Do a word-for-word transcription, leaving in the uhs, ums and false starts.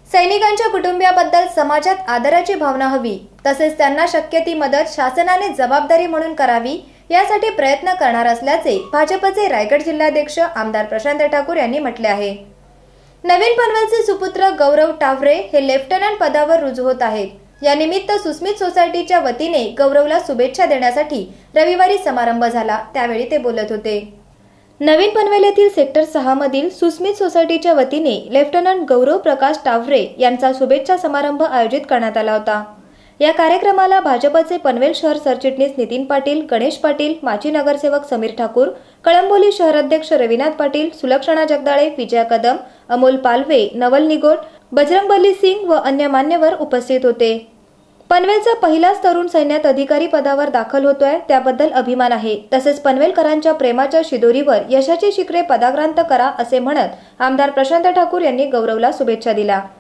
सैनिकांच्या कुटुंबियाबद्दल समाजात आदराची भावना हवी, तसेच त्यांना शक्य ती मदत शासनाने जबाबदारी म्हणून करावी यासाठी प्रयत्न करणार असल्याचे भाजपचे रायगड जिल्हाध्यक्ष आमदार प्रशांत ठाकूर यांनी म्हटले आहे। नवीन पनवेलचे सुपुत्र गौरव टावरे हे लेफ्टनंट पदावर रुजू होत आहेत। या निमित्त सुस्मित सोसायटीच्या वतीने गौरवला शुभेच्छा देण्यासाठी रविवारी समारंभ झाला, त्यावेळी ते बोलत होते। नवीन पनवेल येथील सेक्टर सहा मधील सुस्मित सोसायटीच्या वतीने लेफ्टनंट गौरव प्रकाश टावरे यांचा शुभेच्छा समारंभ आयोजित करण्यात आला होता। या कार्यक्रमाला भाजपचे पनवेल शहर सरचिटणीस नितीन पाटील, गणेश पाटील, माजी नगरसेवक समीर ठाकूर, कळंबोली शहराध्यक्ष रविनाथ पाटील, सुलक्षणा जगदाळे, विजया कदम, अमोल पालवे, नवल निगोट, बजरंगबली सिंग व अन्य मान्यवर उपस्थित होते। पनवेलचा पहिलाच तरुण सैन्यात अधिकारी पदावर दाखल होतोय, त्याबद्दल अभिमान आहे। तसेच पनवेलकरांच्या प्रेमाच्या शिदोरीवर यशाची शिखरे पदाक्रांत करा असे म्हणत आमदार प्रशांत ठाकूर यांनी गौरवला शुभेच्छा दिल्या।